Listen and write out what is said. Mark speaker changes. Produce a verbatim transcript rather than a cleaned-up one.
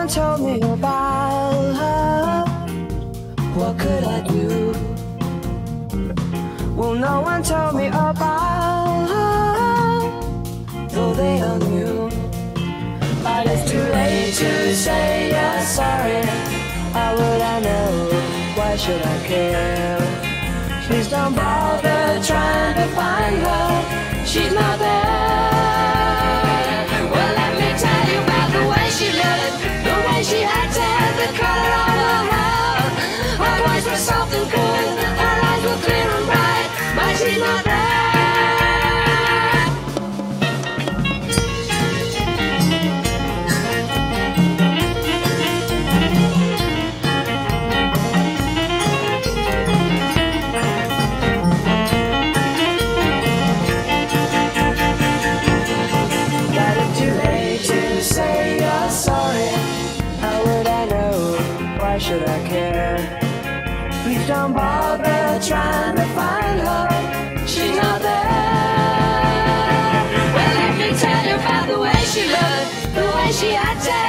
Speaker 1: told me about her, what could I do? Well, no one told me about her, though they all knew. But it's too late to say you're sorry. How would I know? Why should I care? Please don't bother trying to find her. She's not there. Well, let me tell you about the way she looked, the way she had to have the color of her hair. Her voice was soft and cool, her eyes were clear and bright, but she's not there. Why should I care? Please don't bother trying to find her. She's not there. Well, let me tell you about the way she looked, the way she had to